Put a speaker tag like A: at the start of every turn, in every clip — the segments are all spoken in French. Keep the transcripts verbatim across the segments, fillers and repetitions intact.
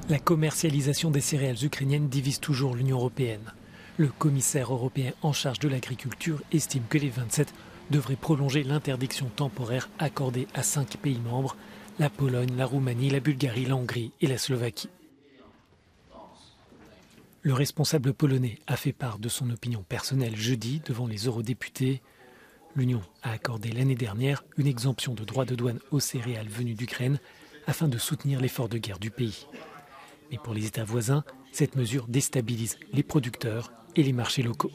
A: La commercialisation des céréales ukrainiennes divise toujours l'Union européenne. Le commissaire européen en charge de l'agriculture estime que les vingt-sept devraient prolonger l'interdiction temporaire accordée à cinq pays membres, la Pologne, la Roumanie, la Bulgarie, la Hongrie et la Slovaquie. Le responsable polonais a fait part de son opinion personnelle jeudi devant les eurodéputés. L'Union a accordé l'année dernière une exemption de droits de douane aux céréales venues d'Ukraine afin de soutenir l'effort de guerre du pays. Mais pour les États voisins, cette mesure déstabilise les producteurs et les marchés locaux.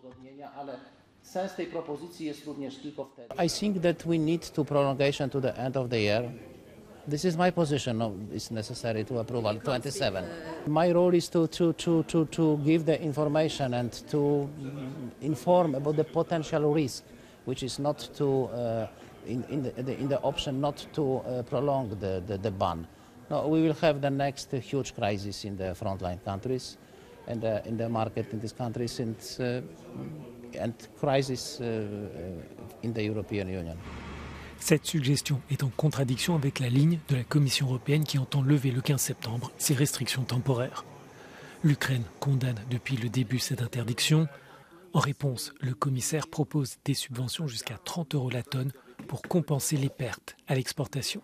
B: I think that we need to prolongation to the end of the year. This is my position. No, it's necessary to approval twenty-seven. My role is to, to, to, to, to give the information and to inform about the potential risk, which is not to, uh, in, in, the, in the option not to uh, prolong the, the, the ban. No, we will have the next huge crisis in the frontline countries and uh, in the market in these countries and, uh, and crisis uh, in the European Union.
A: Cette suggestion est en contradiction avec la ligne de la Commission européenne qui entend lever le quinze septembre ces restrictions temporaires. L'Ukraine condamne depuis le début cette interdiction. En réponse, le commissaire propose des subventions jusqu'à trente euros la tonne pour compenser les pertes à l'exportation.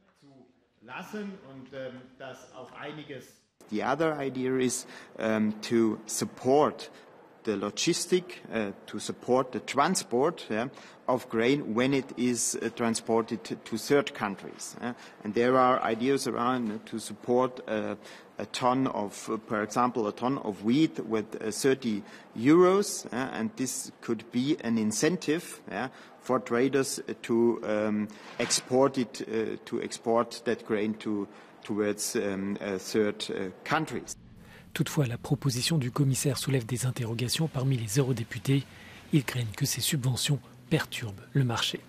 C: The other idea is um, to support the logistic, uh, to support the transport yeah, of grain when it is uh, transported to, to third countries. Yeah. And there are ideas around uh, to support uh, a ton of, uh, for example, a ton of wheat with uh, thirty euros, yeah, and this could be an incentive yeah, for traders to um, export it, uh, to export that grain to, towards um, uh, third uh, countries.
A: Toutefois, la proposition du commissaire soulève des interrogations parmi les eurodéputés. Ils craignent que ces subventions perturbent le marché.